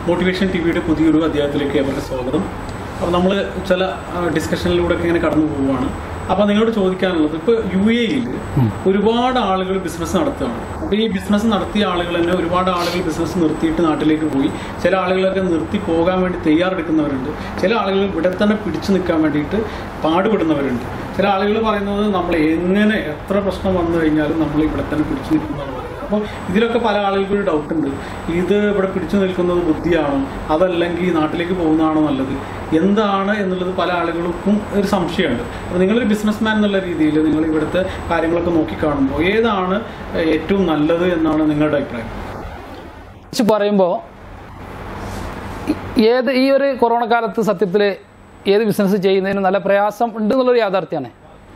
Motivation ടിവിയുടെ പുതിയൊരു അധ്യായത്തിലേക്ക് ഏവർക്ക് സ്വാഗതം. അപ്പോൾ നമ്മൾ ചില ഡിസ്കഷനിലൂടെയൊക്കെ ഇങ്ങനെ കടന്നു പോവുകയാണ്. അപ്പോൾ നിങ്ങളോട് ചോദിക്കാനുള്ളത്, ഇപ്പോൾ UAE ഒരുപാട് ആളുകൾ ബിസിനസ് നടത്തുകയാണ്. അപ്പോൾ ഈ ബിസിനസ് നടത്തിയ ആളുകൾ തന്നെ ഒരുപാട് ആളുകൾ ബിസിനസ് നിർത്തിയിട്ട് നാട്ടിലേക്ക് പോയി. ചില ആളുകളൊക്കെ നിർത്തി പോകാൻ വേണ്ടി തയ്യാറെടുക്കുന്നവരുണ്ട്. ചില ആളുകൾ ഇവിടെ തന്നെ പിടിച്ചു നിൽക്കാൻ വേണ്ടിയിട്ട് പാടുപെടുന്നവരുണ്ട്. ചില ആളുകൾ പറയുന്നത് നമ്മൾ എങ്ങനെ എത്ര പ്രശ്നം വന്നു കഴിഞ്ഞാലും നമ്മൾ ഇവിടെ തന്നെ പിടിച്ചു നിൽക്കുന്നതാണ് പറയുന്നത്. അപ്പോൾ ഇതിലൊക്കെ പല ആളുകൾക്കും ഒരു ഡൗട്ടുണ്ട്. ഇത് ഇവിടെ പിടിച്ചു നിൽക്കുന്നത് ബുദ്ധിയാണോ അതല്ലെങ്കിൽ നാട്ടിലേക്ക് പോകുന്നതാണോ നല്ലത്, എന്താണ് എന്നുള്ളത് പല ആളുകൾക്കും ഒരു സംശയമുണ്ട്. അപ്പോൾ നിങ്ങളൊരു ബിസിനസ്മാൻ എന്നുള്ള രീതിയിൽ നിങ്ങൾ ഇവിടുത്തെ കാര്യങ്ങളൊക്കെ നോക്കിക്കാണുമ്പോൾ ഏതാണ് ഏറ്റവും നല്ലത് എന്നാണ് നിങ്ങളുടെ അഭിപ്രായം? പറയുമ്പോൾ ഈ ഒരു കൊറോണ കാലത്ത് സത്യത്തിൽ ഏത് ബിസിനസ് ചെയ്യുന്നതിന് നല്ല പ്രയാസം ഉണ്ട് എന്നുള്ളൊരു യാഥാർത്ഥ്യമാണ്.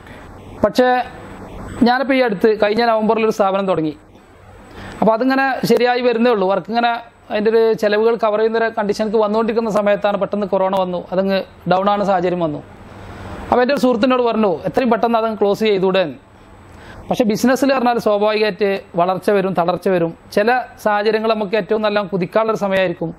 പക്ഷേ ഞാനിപ്പോൾ ഈ അടുത്ത് കഴിഞ്ഞ നവംബറിലൊരു സ്ഥാപനം തുടങ്ങി. അപ്പോൾ അതിങ്ങനെ ശരിയായി വരുന്നേ ഉള്ളൂ. വർക്ക് ഇങ്ങനെ അതിൻ്റെ ഒരു ചിലവുകൾ കവർ ചെയ്യുന്ന കണ്ടീഷനിലേക്ക് വന്നുകൊണ്ടിരിക്കുന്ന സമയത്താണ് പെട്ടെന്ന് കൊറോണ വന്നു. അതങ്ങ് ഡൗൺ ആണ് സാഹചര്യം വന്നു. അപ്പോൾ എൻ്റെ ഒരു സുഹൃത്തിനോട് പറഞ്ഞു എത്രയും പെട്ടെന്ന് അതങ്ങ് ക്ലോസ് ചെയ്തുകൂടെ. പക്ഷേ ബിസിനസ്സിൽ പറഞ്ഞാൽ സ്വാഭാവികമായിട്ട് വളർച്ച വരും, തളർച്ച വരും. ചില സാഹചര്യങ്ങൾ നമുക്ക് ഏറ്റവും നല്ല കുതിക്കാനുള്ളൊരു സമയമായിരിക്കും.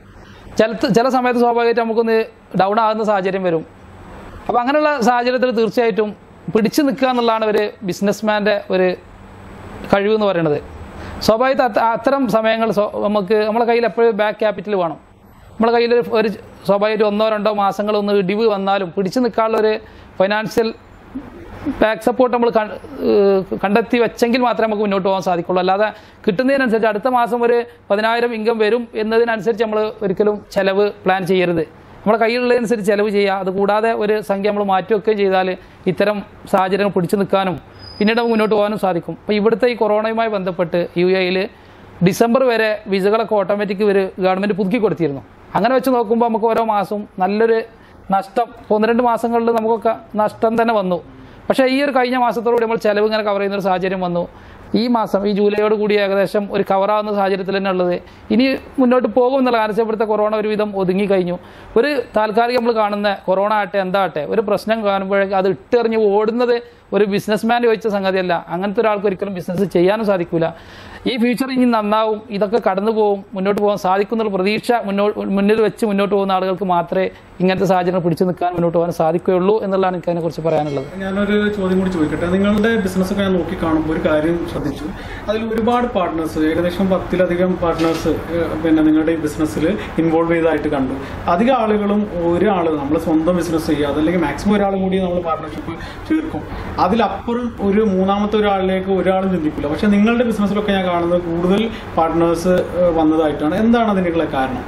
ചില സമയത്ത് സ്വാഭാവികമായിട്ട് നമുക്കൊന്ന് ഡൗൺ ആകുന്ന സാഹചര്യം വരും. അപ്പോൾ അങ്ങനെയുള്ള സാഹചര്യത്തിൽ തീർച്ചയായിട്ടും പിടിച്ചു നിൽക്കുക എന്നുള്ളതാണ് ഒരു ബിസിനസ്മാൻ്റെ ഒരു കഴിവെന്ന് പറയുന്നത്. സ്വാഭാവികമായിട്ട് അത്തരം സമയങ്ങൾ നമ്മളെ കയ്യിൽ എപ്പോഴും ബാക്ക് ക്യാപിറ്റൽ വേണം. നമ്മളെ കയ്യിൽ ഒരു സ്വാഭാവികമായിട്ട് 1-2 മാസങ്ങളൊന്ന് ഇടിവ് വന്നാലും പിടിച്ചു നിൽക്കാനുള്ളൊരു ഫൈനാൻഷ്യൽ ബാക്ക് സപ്പോർട്ട് നമ്മൾ കണ്ടെത്തി വെച്ചെങ്കിൽ മാത്രമേ നമുക്ക് മുന്നോട്ട് പോകാൻ സാധിക്കുള്ളൂ. അല്ലാതെ കിട്ടുന്നതിനനുസരിച്ച് അടുത്ത മാസം ഒരു 10,000 ഇൻകം വരും എന്നതിനനുസരിച്ച് നമ്മൾ ഒരിക്കലും ചിലവ് പ്ലാൻ ചെയ്യരുത്. നമ്മുടെ കയ്യിലുള്ളതനുസരിച്ച് ചിലവ് ചെയ്യുക. അതുകൂടാതെ ഒരു സംഖ്യ നമ്മൾ മാറ്റിവെക്കുകയും ചെയ്താൽ ഇത്തരം സാഹചര്യങ്ങൾ പിടിച്ചു നിൽക്കാനും പിന്നീട് നമുക്ക് മുന്നോട്ട് പോകാനും സാധിക്കും. അപ്പോൾ ഇവിടുത്തെ ഈ കൊറോണയുമായി ബന്ധപ്പെട്ട് UAE ഡിസംബർ വരെ വിസകളൊക്കെ ഓട്ടോമാറ്റിക് ഗവൺമെൻറ് പുതുക്കി കൊടുത്തിരുന്നു. അങ്ങനെ വെച്ച് നോക്കുമ്പോൾ നമുക്ക് ഓരോ മാസവും നല്ലൊരു നഷ്ടം 1-2 മാസങ്ങളിൽ നമുക്കൊക്കെ നഷ്ടം തന്നെ വന്നു. പക്ഷേ ഈ ഒരു കഴിഞ്ഞ മാസത്തോടുകൂടി നമ്മൾ ചിലവ് ഇങ്ങനെ കവർ ചെയ്യുന്നൊരു സാഹചര്യം വന്നു. ഈ മാസം ഈ ജൂലൈയോട് കൂടി ഏകദേശം ഒരു കവറാവുന്ന സാഹചര്യത്തിൽ തന്നെ ഉള്ളത്. ഇനി മുന്നോട്ട് പോകും എന്നുള്ള കാരണം ഇവിടുത്തെ കൊറോണ ഒരുവിധം ഒതുങ്ങി കഴിഞ്ഞു. ഒരു താൽക്കാലികം നമ്മൾ കാണുന്ന കൊറോണ ആട്ടെ എന്താട്ടെ ഒരു പ്രശ്നം കാണുമ്പോഴേക്കും അത് ഇട്ടെറിഞ്ഞ് ഓടുന്നത് ഒരു ബിസിനസ്മാൻ ചോദിച്ച സംഗതിയല്ല. അങ്ങനത്തെ ഒരാൾക്ക് ഒരിക്കലും ബിസിനസ് ചെയ്യാനും സാധിക്കില്ല. ഈ ഫ്യൂച്ചർ ഇനി നന്നാവും, ഇതൊക്കെ കടന്നു പോകും, മുന്നോട്ട് പോകാൻ സാധിക്കുന്നുള്ള പ്രതീക്ഷ മുന്നിൽ വെച്ച് മുന്നോട്ട് പോകുന്ന ആളുകൾക്ക് മാത്രമേ ഇങ്ങനത്തെ സാഹചര്യങ്ങൾ പിടിച്ചു നിൽക്കാൻ മുന്നോട്ട് പോകാൻ സാധിക്കുകയുള്ളൂ എന്നുള്ളതാണ് എനിക്ക് അതിനെക്കുറിച്ച് പറയാനുള്ളത്. ഞാനൊരു ചോദ്യം കൂടി ചോദിക്കട്ടെ. നിങ്ങളുടെ ബിസിനസ്സൊക്കെ ഞാൻ നോക്കി കാണുമ്പോൾ ഒരു കാര്യം ശ്രദ്ധിച്ചു. അതിൽ ഒരുപാട് പാർട്ട്നേഴ്സ്, ഏകദേശം 10-ലധികം പാർട്ട്നേഴ്സ് നിങ്ങളുടെ ഈ ബിസിനസ്സിൽ ഇൻവോൾവ് ചെയ്തതായിട്ട് കണ്ടു. അധികം ആളുകളും ഒരാൾ നമ്മൾ സ്വന്തം ബിസിനസ് ചെയ്യുക, അതല്ലെങ്കിൽ മാക്സിമം ഒരാളും കൂടി നമ്മൾ പാർട്ട്ണർഷിപ്പ് ചേർക്കും. അതിലപ്പുറം ഒരു മൂന്നാമത്തെ ഒരാളിലേക്ക് ഒരാളും ചിന്തിക്കില്ല. പക്ഷെ നിങ്ങളുടെ ബിസിനസ്സിലൊക്കെ ഞാൻ കാണുന്നത് കൂടുതൽ പാർട്ട്നേഴ്സ് വന്നതായിട്ടാണ്. എന്താണ് അതിനുള്ള കാരണം?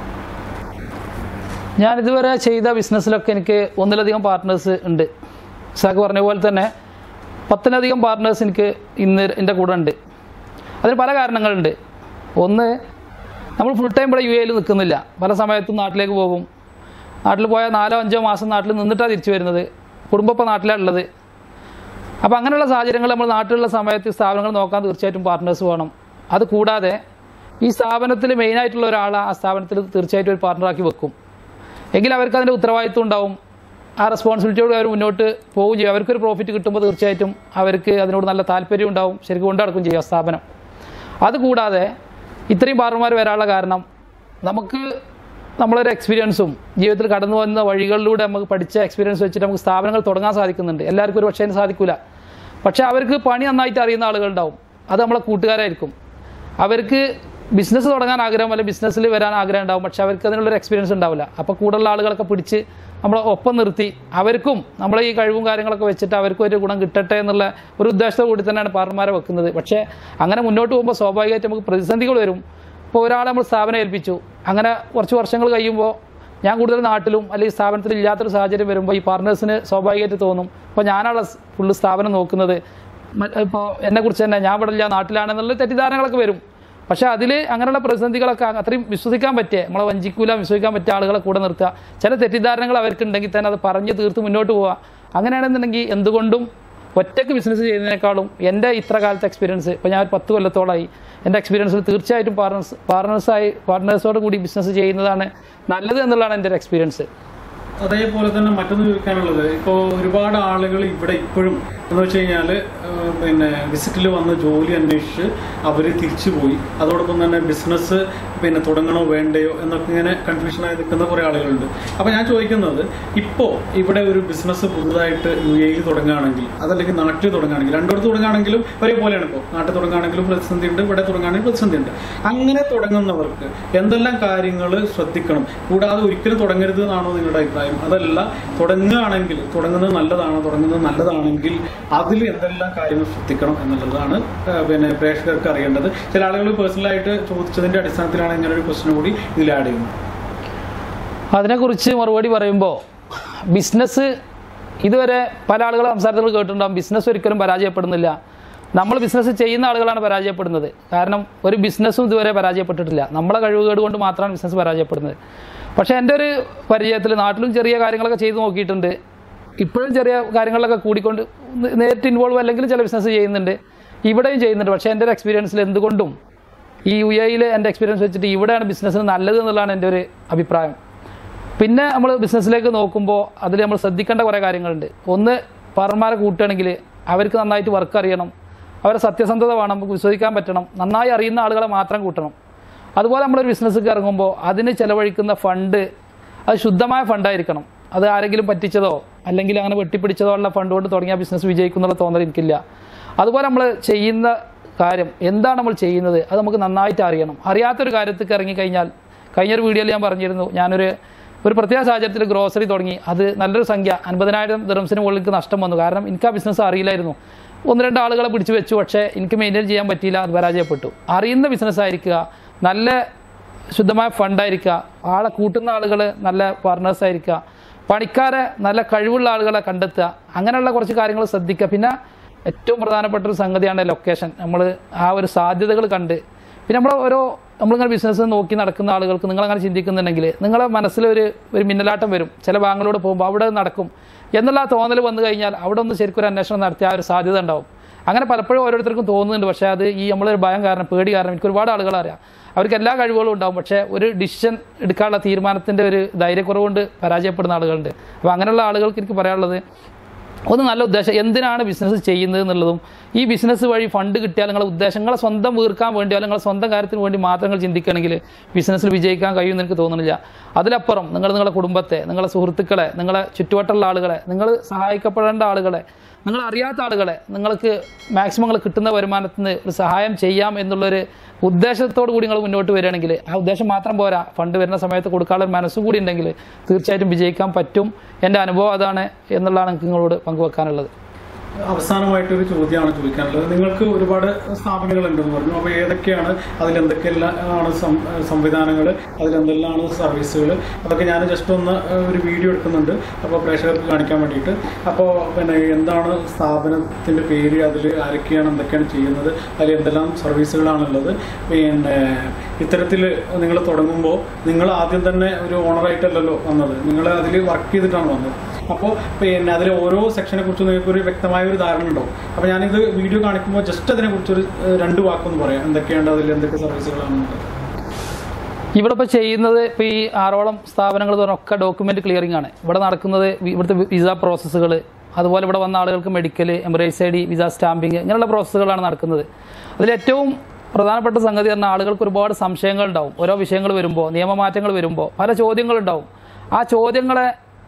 ഞാൻ ഇതുവരെ ചെയ്ത ബിസിനസ്സിലൊക്കെ എനിക്ക് 1-ലധികം പാർട്ട്നേഴ്സ് ഉണ്ട്. ഇസാക്ക് പറഞ്ഞ പോലെ തന്നെ 10-ലധികം പാർട്ട്നേഴ്സ് എനിക്ക് ഇന്ന് എൻ്റെ കൂടെ ഉണ്ട്. അതിന് പല കാരണങ്ങളുണ്ട്. ഒന്ന്, നമ്മൾ ഫുൾ ടൈം ഇവിടെ UAE നിൽക്കുന്നില്ല. പല സമയത്തും നാട്ടിലേക്ക് പോകും. നാട്ടിൽ പോയാൽ 4-5 മാസം നാട്ടിൽ നിന്നിട്ടാണ് തിരിച്ചു വരുന്നത്. കുടുംബം ഇപ്പോൾ നാട്ടിലാണ് ഉള്ളത്. അപ്പോൾ അങ്ങനെയുള്ള സാഹചര്യങ്ങൾ നമ്മൾ നാട്ടിലുള്ള സമയത്ത് സ്ഥാപനങ്ങൾ നോക്കാൻ തീർച്ചയായിട്ടും പാർട്ട്നേഴ്സ് വേണം. അത് കൂടാതെ ഈ സ്ഥാപനത്തിൽ മെയിനായിട്ടുള്ള ഒരാളെ ആ സ്ഥാപനത്തിൽ തീർച്ചയായിട്ടും ഒരു പാർട്ട്ണറാക്കി വെക്കും. എങ്കിൽ അവർക്ക് അതിൻ്റെ ഉത്തരവാദിത്വം ഉണ്ടാവും. ആ റെസ്പോൺസിബിലിറ്റിയോട് അവർ മുന്നോട്ട് പോവുകയും ചെയ്യും. അവർക്കൊരു പ്രോഫിറ്റ് കിട്ടുമ്പോൾ തീർച്ചയായിട്ടും അവർക്ക് അതിനോട് നല്ല താല്പര്യം ഉണ്ടാവും. ശരിക്കും കൊണ്ടുനടക്കും ചെയ്യും സ്ഥാപനം. അതുകൂടാതെ ഇത്രയും പാർട്ണർമാർ വരാനുള്ള കാരണം നമുക്ക് നമ്മളൊരു എക്സ്പീരിയൻസും ജീവിതത്തിൽ കടന്നു വന്ന വഴികളിലൂടെ നമുക്ക് പഠിച്ച എക്സ്പീരിയൻസ് വെച്ചിട്ട് നമുക്ക് സ്ഥാപനങ്ങൾ തുടങ്ങാൻ സാധിക്കുന്നുണ്ട്. എല്ലാവർക്കും ഒരു പക്ഷേ സാധിക്കില്ല. പക്ഷേ അവർക്ക് പണി നന്നായിട്ട് അറിയുന്ന ആളുകളുണ്ടാവും. അത് നമ്മളെ കൂട്ടുകാരായിരിക്കും. അവർക്ക് ബിസിനസ് തുടങ്ങാൻ ആഗ്രഹം അല്ലെങ്കിൽ ബിസിനസ്സിൽ വരാൻ ആഗ്രഹം ഉണ്ടാവും. പക്ഷെ അവർക്ക് അതിനുള്ളൊരു എക്സ്പീരിയൻസ് ഉണ്ടാവില്ല. അപ്പോൾ കൂടുതലുള്ള ആളുകളൊക്കെ പിടിച്ച് നമ്മളെ ഒപ്പം നിർത്തി അവർക്കും നമ്മളെ ഈ കഴിവും കാര്യങ്ങളൊക്കെ വെച്ചിട്ട് അവർക്കും ഒരു ഗുണം കിട്ടട്ടെ എന്നുള്ള ഒരു ഉദ്ദേശത്തോടു കൂടി തന്നെയാണ് പാർട്ണർമാരെ വെക്കുന്നത്. പക്ഷേ അങ്ങനെ മുന്നോട്ട് പോകുമ്പോൾ സ്വാഭാവികമായിട്ട് നമുക്ക് പ്രതിസന്ധികൾ വരും. ഇപ്പോൾ ഒരാളെ നമ്മൾ സ്ഥാപനം ഏൽപ്പിച്ചു, അങ്ങനെ കുറച്ച് വർഷങ്ങൾ കഴിയുമ്പോൾ ഞാൻ കൂടുതൽ നാട്ടിലും അല്ലെങ്കിൽ സ്ഥാപനത്തിൽ ഇല്ലാത്തൊരു സാഹചര്യം വരുമ്പോൾ ഈ പാർട്ട്നേഴ്സിന് സ്വാഭാവികമായിട്ട് തോന്നും ഇപ്പോൾ ഞാനാണ് ഫുള്ള് സ്ഥാപനം നോക്കുന്നത്, ഇപ്പോൾ എന്നെക്കുറിച്ച് തന്നെ ഞാൻ ഇവിടെ ഇല്ല നാട്ടിലാണെന്നുള്ള തെറ്റിദ്ധാരണകളൊക്കെ വരും. പക്ഷേ അതിൽ അങ്ങനെയുള്ള പ്രതിസന്ധികളൊക്കെ അത്രയും വിശ്വസിക്കാൻ പറ്റിയ നമ്മളെ വഞ്ചിക്കൂല വിശ്വസിക്കാൻ പറ്റിയ ആളുകളെ കൂടെ നിർത്തുക. ചില തെറ്റിദ്ധാരണകൾ അവർക്കുണ്ടെങ്കിൽ തന്നെ അത് പറഞ്ഞ് തീർത്ത് മുന്നോട്ട് പോവുക. അങ്ങനെയാണെന്നുണ്ടെങ്കിൽ എന്തുകൊണ്ടും ഒറ്റയ്ക്ക് ബിസിനസ് ചെയ്യുന്നതിനേക്കാളും എൻ്റെ ഇത്ര കാലത്തെ എക്സ്പീരിയൻസ്, ഇപ്പോൾ ഞാൻ 10 കൊല്ലത്തോളമായി, എൻ്റെ എക്സ്പീരിയൻസിൽ തീർച്ചയായിട്ടും പാർട്ട്നേഴ്സോട് കൂടി ബിസിനസ് ചെയ്യുന്നതാണ് നല്ലത് എന്നുള്ളതാണ് എൻ്റെ ഒരു എക്സ്പീരിയൻസ്. അതേപോലെ തന്നെ മറ്റൊന്ന് ചോദിക്കാനുള്ളത്, ഇപ്പോൾ ഒരുപാട് ആളുകൾ ഇവിടെ ഇപ്പോഴും എന്ന് വെച്ച് കഴിഞ്ഞാൽ പിന്നെ വിസിറ്റിൽ വന്ന് ജോലി അന്വേഷിച്ച് അവർ തിരിച്ചു പോയി. അതോടൊപ്പം തന്നെ ബിസിനസ് പിന്നെ തുടങ്ങണോ വേണ്ടയോ എന്നൊക്കെ ഇങ്ങനെ കൺഫ്യൂഷനായി നിൽക്കുന്ന കുറേ ആളുകളുണ്ട്. അപ്പോൾ ഞാൻ ചോദിക്കുന്നത്, ഇപ്പോൾ ഇവിടെ ഒരു ബിസിനസ് പുതുതായിട്ട് UAE തുടങ്ങുകയാണെങ്കിൽ, അതല്ലെങ്കിൽ നാട്ടിൽ തുടങ്ങുകയാണെങ്കിൽ, രണ്ടിടത്ത് തുടങ്ങുകയാണെങ്കിലും ഒരേപോലെയാണ്. ഇപ്പോൾ നാട്ടിൽ തുടങ്ങുകയാണെങ്കിലും പ്രതിസന്ധി ഉണ്ട്, ഇവിടെ തുടങ്ങുകയാണെങ്കിലും പ്രതിസന്ധി ഉണ്ട്. അങ്ങനെ തുടങ്ങുന്നവർക്ക് എന്തെല്ലാം കാര്യങ്ങൾ ശ്രദ്ധിക്കണം? കൂടാതെ ഒരിക്കലും തുടങ്ങരുത് എന്നാണോ നിങ്ങളുടെ അഭിപ്രായം? അതല്ല, തുടങ്ങുന്നത് നല്ലതാണെങ്കിൽ അതിൽ എന്തെല്ലാം കാര്യങ്ങൾ ശ്രദ്ധിക്കണം എന്നുള്ളതാണ് പിന്നെ പ്രേക്ഷകർക്ക് അറിയേണ്ടത്. ചില ആളുകൾ പേഴ്സണലായിട്ട് ചോദിച്ചതിന്റെ അടിസ്ഥാനത്തിലാണ് ഇങ്ങനെ ഒരു ക്വസ്റ്റ്യൻ കൂടി ഇതിൽ ആഡ് ചെയ്യുന്നത്. അതിനെക്കുറിച്ച് മറുപടി പറയുമ്പോൾ, ബിസിനസ് ഇതുവരെ പല ആളുകൾ സംസാരത്തിൽ കേട്ടിട്ടുണ്ടാകും, ബിസിനസ് ഒരിക്കലും പരാജയപ്പെടുന്നില്ല. നമ്മൾ ബിസിനസ് ചെയ്യുന്ന ആളുകളാണ് പരാജയപ്പെടുന്നത്. കാരണം ഒരു ബിസിനസ്സും ഇതുവരെ പരാജയപ്പെട്ടിട്ടില്ല. നമ്മളെ കഴിവുകേട് കൊണ്ട് മാത്രമാണ് ബിസിനസ് പരാജയപ്പെടുന്നത്. പക്ഷേ എൻ്റെ ഒരു പരിചയത്തിൽ നാട്ടിലും ചെറിയ കാര്യങ്ങളൊക്കെ ചെയ്ത് നോക്കിയിട്ടുണ്ട്. ഇപ്പോഴും ചെറിയ കാര്യങ്ങളിലൊക്കെ കൂടിക്കൊണ്ട് നേരിട്ട് ഇൻവോൾവ് അല്ലെങ്കിൽ ചില ബിസിനസ് ചെയ്യുന്നുണ്ട്, ഇവിടെയും ചെയ്യുന്നുണ്ട്. പക്ഷേ എൻ്റെ ഒരു എക്സ്പീരിയൻസിൽ എന്തുകൊണ്ടും ഈ UAE എൻ്റെ എക്സ്പീരിയൻസ് വെച്ചിട്ട് ഇവിടെയാണ് ബിസിനസ്സിന് നല്ലത് എന്നുള്ളതാണ് എൻ്റെ ഒരു അഭിപ്രായം. പിന്നെ നമ്മൾ ബിസിനസ്സിലേക്ക് നോക്കുമ്പോൾ അതിൽ നമ്മൾ ശ്രദ്ധിക്കേണ്ട കുറേ കാര്യങ്ങളുണ്ട്. ഒന്ന്, പാർട്ണർമാരെ കൂട്ടുകയാണെങ്കിൽ അവർക്ക് നന്നായിട്ട് വർക്ക് അറിയണം, അവരെ സത്യസന്ധത വേണം, നമുക്ക് വിശ്വസിക്കാൻ പറ്റണം, നന്നായി അറിയുന്ന ആളുകളെ മാത്രം കൂട്ടണം. അതുപോലെ നമ്മളൊരു ബിസിനസ്സിലേക്ക് ഇറങ്ങുമ്പോൾ അതിന് ചിലവഴിക്കുന്ന ഫണ്ട് അത് ശുദ്ധമായ ഫണ്ടായിരിക്കണം. അത് ആരെങ്കിലും പറ്റിച്ചതോ അല്ലെങ്കിൽ അങ്ങനെ വെട്ടിപ്പിടിച്ചതോ ഉള്ള ഫണ്ട് കൊണ്ട് തുടങ്ങിയ ബിസിനസ് വിജയിക്കുന്നുള്ള തോന്നൽ എനിക്കില്ല. അതുപോലെ നമ്മൾ ചെയ്യുന്ന കാര്യം എന്താണ് നമ്മൾ ചെയ്യുന്നത് അത് നമുക്ക് നന്നായിട്ട് അറിയണം. അറിയാത്തൊരു കാര്യത്തേക്ക് ഇറങ്ങിക്കഴിഞ്ഞാൽ, കഴിഞ്ഞൊരു വീഡിയോയിൽ ഞാൻ പറഞ്ഞിരുന്നു, ഞാനൊരു പ്രത്യേക സാഹചര്യത്തിൽ ഗ്രോസറി തുടങ്ങി, അത് നല്ലൊരു സംഖ്യ 50,000 ദിർഹംസിന് മുകളിലേക്ക് നഷ്ടം വന്നു. കാരണം എനിക്ക് ആ ബിസിനസ് അറിയില്ലായിരുന്നു. 1-2 ആളുകളെ പിടിച്ചു വെച്ചു, പക്ഷേ എനിക്ക് മെയിൻറ്റെയിൻ ചെയ്യാൻ പറ്റിയില്ല, അത് പരാജയപ്പെട്ടു. അറിയുന്ന ബിസിനസ് ആയിരിക്കുക, നല്ല ശുദ്ധമായ ഫണ്ടായിരിക്കുക, ആളെ കൂട്ടുന്ന ആളുകൾ നല്ല പാർട്ട്നേഴ്സ് ആയിരിക്കുക, പണിക്കാരെ നല്ല കഴിവുള്ള ആളുകളെ കണ്ടെത്തുക, അങ്ങനെയുള്ള കുറച്ച് കാര്യങ്ങൾ ശ്രദ്ധിക്കുക. പിന്നെ ഏറ്റവും പ്രധാനപ്പെട്ട ഒരു സംഗതിയാണ് ലൊക്കേഷൻ. നമ്മൾ ആ ഒരു സാധ്യതകൾ കണ്ട്, പിന്നെ നമ്മളിങ്ങനെ ബിസിനസ് നോക്കി നടക്കുന്ന ആളുകൾക്ക് നിങ്ങളങ്ങനെ ചിന്തിക്കുന്നുണ്ടെങ്കിൽ നിങ്ങളെ മനസ്സിലൊരു മിന്നലാട്ടം വരും. ചില ബാങ്കിലൂടെ പോകുമ്പോൾ അവിടെ നടക്കും എന്നുള്ള തോന്നൽ വന്നു കഴിഞ്ഞാൽ അവിടെ ഒന്ന് ശരിക്കും ഒരു അന്വേഷണം നടത്തിയ ആ ഒരു സാധ്യത ഉണ്ടാവും. അങ്ങനെ പലപ്പോഴും ഓരോരുത്തർക്കും തോന്നുന്നുണ്ട്. പക്ഷേ അത് ഈ നമ്മളൊരു ഭയം കാരണം, പേടി കാരണം, എനിക്ക് ഒരുപാട് ആളുകളെ അറിയാം, അവർക്ക് എല്ലാ കഴിവുകളും ഉണ്ടാവും, പക്ഷേ ഒരു ഡിസിഷൻ എടുക്കാനുള്ള തീരുമാനത്തിൻ്റെ ഒരു ധൈര്യക്കുറവുകൊണ്ട് പരാജയപ്പെടുന്ന ആളുകളുണ്ട്. അപ്പോൾ അങ്ങനെയുള്ള ആളുകൾക്ക് എനിക്ക് പറയാനുള്ളത്, ഒന്ന് നല്ല ഉദ്ദേശം, എന്തിനാണ് ബിസിനസ് ചെയ്യുന്നത് എന്നുള്ളതും, ഈ ബിസിനസ് വഴി ഫണ്ട് കിട്ടിയാൽ നിങ്ങളുടെ ഉദ്ദേശങ്ങളെ സ്വന്തം വീർക്കാൻ വേണ്ടിയോ നിങ്ങളുടെ സ്വന്തം കാര്യത്തിന് വേണ്ടി മാത്രങ്ങൾ ചിന്തിക്കുകയാണെങ്കിൽ ബിസിനസ്സിൽ വിജയിക്കാൻ കഴിയുമെന്ന് എനിക്ക് തോന്നുന്നില്ല. അതിലപ്പുറം നിങ്ങളുടെ കുടുംബത്തെ, നിങ്ങളുടെ സുഹൃത്തുക്കളെ, നിങ്ങളെ ചുറ്റുവട്ടമുള്ള ആളുകളെ, നിങ്ങൾ സഹായിക്കപ്പെടേണ്ട ആളുകളെ, നിങ്ങൾ അറിയാത്ത ആളുകളെ നിങ്ങൾക്ക് മാക്സിമം നിങ്ങൾ കിട്ടുന്ന വരുമാനത്തിൽ നിന്ന് ഒരു സഹായം ചെയ്യാം എന്നുള്ളൊരു ഉദ്ദേശത്തോടു കൂടി നിങ്ങൾ മുന്നോട്ട് വരികയാണെങ്കിൽ, ആ ഉദ്ദേശം മാത്രം പോരാ, ഫണ്ട് വരുന്ന സമയത്ത് കൊടുക്കാനുള്ള മനസ്സും കൂടി ഉണ്ടെങ്കിൽ തീർച്ചയായിട്ടും വിജയിക്കാൻ പറ്റും. എൻ്റെ അനുഭവം അതാണ് എന്നുള്ളതാണ് എനിക്ക് നിങ്ങളോട് പങ്കുവെക്കാനുള്ളത്. അവസാനമായിട്ടൊരു ചോദ്യമാണ് ചോദിക്കാനുള്ളത്. നിങ്ങൾക്ക് ഒരുപാട് സ്ഥാപനങ്ങൾ ഉണ്ടെന്ന് പറഞ്ഞു. അപ്പോൾ ഏതൊക്കെയാണ്, അതിലെന്തൊക്കെയാണ് സംവിധാനങ്ങൾ, അതിലെന്തെല്ലാമാണ് സർവീസുകൾ, അതൊക്കെ ഞാൻ ജസ്റ്റ് ഒന്ന് ഒരു വീഡിയോ എടുക്കുന്നുണ്ട് അപ്പോൾ പ്രേക്ഷകർക്ക് കാണിക്കാൻ വേണ്ടിയിട്ട്. അപ്പോൾ പിന്നെ എന്താണ് സ്ഥാപനത്തിൻ്റെ പേര്, അതിൽ ആരൊക്കെയാണ്, എന്തൊക്കെയാണ് ചെയ്യുന്നത്, അതിൽ എന്തെല്ലാം സർവീസുകളാണുള്ളത്, പിന്നെ ഇത്തരത്തിൽ നിങ്ങൾ തുടങ്ങുമ്പോൾ നിങ്ങൾ ആദ്യം തന്നെ ഒരു ഓണറായിട്ടല്ലല്ലോ വന്നത്, നിങ്ങൾ അതിൽ വർക്ക് ചെയ്തിട്ടാണ് വന്നത്. അപ്പോൾ പിന്നെ അതിൽ ഓരോ സെക്ഷനെ കുറിച്ച് നിങ്ങൾക്ക് ഒരു വ്യക്തമായ ഒരു ധാരണ ഉണ്ടാവും. അപ്പോൾ ഞാനിത് വീഡിയോ കാണിക്കുമ്പോൾ ജസ്റ്റ് അതിനെക്കുറിച്ചൊരു 2 വാക്കൊന്ന് പറയാം, എന്തൊക്കെയാണ് അതിൽ, എന്തൊക്കെ സർവീസുകളാണുള്ളത്. ഇവിടെ ഇപ്പോൾ ചെയ്യുന്നത്, ഇപ്പോൾ ഈ 6ഓളം സ്ഥാപനങ്ങൾ ഒക്കെ ഡോക്യുമെന്റ് ക്ലിയറിംഗ് ആണ് ഇവിടെ നടക്കുന്നത്. ഇവിടുത്തെ വിസ പ്രോസസ്സുകൾ, അതുപോലെ ഇവിടെ വന്ന ആളുകൾക്ക് medical, Emirates I D, visa stamping, ഇങ്ങനെയുള്ള പ്രോസസ്സുകളാണ് നടക്കുന്നത്. അതിലേറ്റവും പ്രധാനപ്പെട്ട സംഗതി പറഞ്ഞാൽ ആളുകൾക്ക് ഒരുപാട് സംശയങ്ങൾ ഉണ്ടാവും. ഓരോ വിഷയങ്ങൾ വരുമ്പോൾ, നിയമമാറ്റങ്ങൾ വരുമ്പോൾ പല ചോദ്യങ്ങളുണ്ടാവും. ആ ചോദ്യങ്ങളെ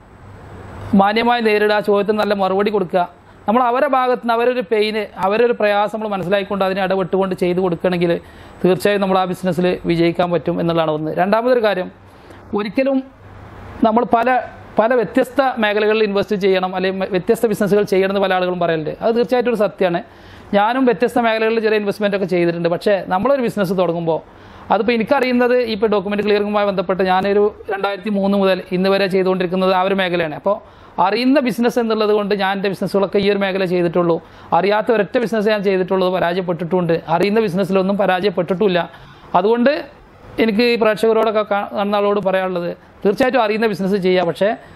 മാന്യമായി നേരിടുക, ആ ചോദ്യത്തിന് നല്ല മറുപടി കൊടുക്കുക. നമ്മൾ അവരുടെ ഭാഗത്ത് നിന്ന് അവരൊരു പെയിന്, അവരൊരു പ്രയാസം നമ്മൾ മനസ്സിലാക്കിക്കൊണ്ട് അതിനെ ഇടപെട്ടുകൊണ്ട് ചെയ്ത് കൊടുക്കുകയാണെങ്കിൽ തീർച്ചയായും നമ്മൾ ആ ബിസിനസ്സിൽ വിജയിക്കാൻ പറ്റും എന്നുള്ളതാണ് ഒന്ന്. രണ്ടാമതൊരു കാര്യം, ഒരിക്കലും നമ്മൾ പല വ്യത്യസ്ത മേഖലകളിൽ ഇൻവെസ്റ്റ് ചെയ്യണം, അല്ലെങ്കിൽ വ്യത്യസ്ത ബിസിനസ്സുകൾ ചെയ്യണമെന്ന് പല ആളുകളും പറയലുണ്ട്. അത് തീർച്ചയായിട്ടും ഒരു സത്യമാണ്. ഞാനും വ്യത്യസ്ത മേഖലകളിൽ ചെറിയ ഇൻവെസ്റ്റ്മെൻ്റ് ഒക്കെ ചെയ്തിട്ടുണ്ട്. പക്ഷേ നമ്മളൊരു ബിസിനസ് തുടങ്ങുമ്പോൾ, അതിപ്പോൾ എനിക്കറിയുന്നത് ഇപ്പോൾ ഡോക്യുമെൻ്റ് ക്ലിയറിങ്ങുമായി ബന്ധപ്പെട്ട് ഞാനൊരു 2003 മുതൽ ഇന്ന് വരെ ചെയ്തുകൊണ്ടിരിക്കുന്നത് ആ ഒരു മേഖലയാണ്. അപ്പോൾ അറിയുന്ന ബിസിനസ് എന്നുള്ളത് കൊണ്ട് ഞാൻ എൻ്റെ ബിസിനസ്സുകളൊക്കെ ഈ ഒരു മേഖല ചെയ്തിട്ടുള്ളൂ. അറിയാത്ത ഒരൊറ്റ ബിസിനസ് ഞാൻ ചെയ്തിട്ടുള്ളത്, പരാജയപ്പെട്ടിട്ടുണ്ട്. അറിയുന്ന ബിസിനസ്സിലൊന്നും പരാജയപ്പെട്ടിട്ടില്ല. അതുകൊണ്ട് എനിക്ക് ഈ പ്രേക്ഷകരോടൊക്കെ കാണുന്ന ആളോട് പറയാനുള്ളത്, തീർച്ചയായിട്ടും അറിയുന്ന ബിസിനസ് ചെയ്യുക, പക്ഷേ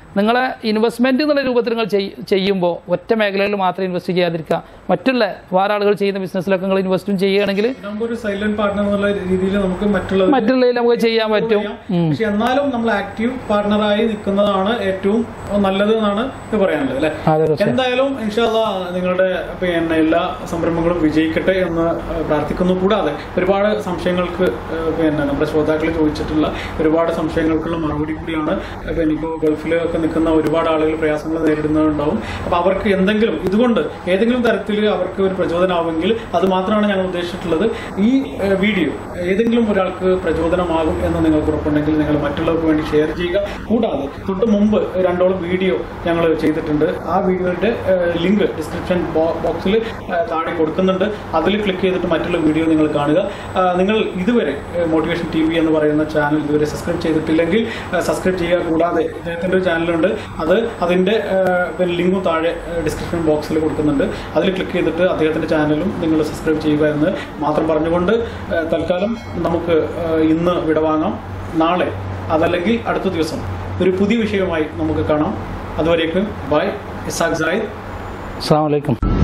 നിങ്ങളെ ഇൻവെസ്റ്റ്മെന്റ് എന്നുള്ള രൂപത്തിൽ നിങ്ങൾ ചെയ്യുമ്പോൾ ഒറ്റ മേഖലയിൽ മാത്രം ഇൻവെസ്റ്റ് ചെയ്യാതിരിക്കുക, മറ്റുള്ള വേറെ ആളുകൾ ചെയ്യുന്ന ബിസിനസ്സിലൊക്കെ നിങ്ങൾ ഇൻവെസ്റ്റും ചെയ്യുകയാണെങ്കിൽ സൈലന്റ് പാർട്ണർ എന്നുള്ള രീതിയിൽ നമുക്ക് മറ്റുള്ളതിൽ നമുക്ക് ചെയ്യാൻ പറ്റും. പക്ഷെ എന്നാലും നമ്മൾ ആക്റ്റീവ് പാർട്ണറായി നിൽക്കുന്നതാണ് ഏറ്റവും നല്ലത് എന്നാണ് പറയാനുള്ളത് അല്ലെ. എന്തായാലും ഇൻഷാ അല്ലാഹ് നിങ്ങളുടെ പിന്നെ എല്ലാ സംരംഭങ്ങളും വിജയിക്കട്ടെ എന്ന് പ്രാർത്ഥിക്കുന്നു. കൂടാതെ ഒരുപാട് സംശയങ്ങൾക്ക് പിന്നെ നമ്മുടെ ശ്രോതാക്കൾ ചോദിച്ചിട്ടുള്ള ഒരുപാട് സംശയങ്ങൾക്കുള്ള മറുപടി കൂടിയാണ്. പിന്നെ ഇപ്പോൾ ഗൾഫിലൊക്കെ നിൽക്കുന്ന ഒരുപാട് ആളുകൾ പ്രയാസങ്ങൾ നേരിടുന്നുണ്ടാവും. അപ്പൊ അവർക്ക് എന്തെങ്കിലും ഇതുകൊണ്ട് ഏതെങ്കിലും തരത്തിൽ അവർക്ക് ഒരു പ്രചോദനമാവുമെങ്കിൽ അത് മാത്രമാണ് ഞങ്ങൾ ഉദ്ദേശിച്ചിട്ടുള്ളത്. ഈ വീഡിയോ ഏതെങ്കിലും ഒരാൾക്ക് പ്രചോദനമാകും എന്ന് നിങ്ങൾക്ക് ഉറപ്പുണ്ടെങ്കിൽ നിങ്ങൾ മറ്റുള്ളവർക്ക് വേണ്ടി ഷെയർ ചെയ്യുക. കൂടാതെ തൊട്ട് മുമ്പ് 2 വീഡിയോ ഞങ്ങൾ ചെയ്തിട്ടുണ്ട്. ആ വീഡിയോയുടെ ലിങ്ക് ഡിസ്ക്രിപ്ഷൻ ബോക്സിൽ താഴെ കൊടുക്കുന്നുണ്ട്. അതിൽ ക്ലിക്ക് ചെയ്തിട്ട് മറ്റുള്ള വീഡിയോ നിങ്ങൾ കാണുക. നിങ്ങൾ ഇതുവരെ മോട്ടിവേഷൻ TV എന്ന് പറയുന്ന ചാനൽ ഇതുവരെ സബ്സ്ക്രൈബ് ചെയ്തിട്ടില്ലെങ്കിൽ സബ്സ്ക്രൈബ് ചെയ്യുക. കൂടാതെ ഇദ്ദേഹത്തിൻ്റെ ഒരു ചാനലുണ്ട്, അതിൻ്റെ ലിങ്കും താഴെ ഡിസ്ക്രിപ്ഷൻ ബോക്സിൽ കൊടുക്കുന്നുണ്ട്. അതിൽ ക്ലിക്ക് ചെയ്തിട്ട് അദ്ദേഹത്തിൻ്റെ ചാനലും നിങ്ങൾ സബ്സ്ക്രൈബ് ചെയ്യുക എന്ന് മാത്രം പറഞ്ഞുകൊണ്ട് തൽക്കാലം നമുക്ക് ഇന്ന് വിടവാങ്ങാം. നാളെ അതല്ലെങ്കിൽ അടുത്ത ദിവസം ഒരു പുതിയ വിഷയവുമായി നമുക്ക് കാണാം. അതുവരേക്കും ബൈ. ഇസാഖ്, സാഹിദ്. അസ്സലാമു അലൈക്കും.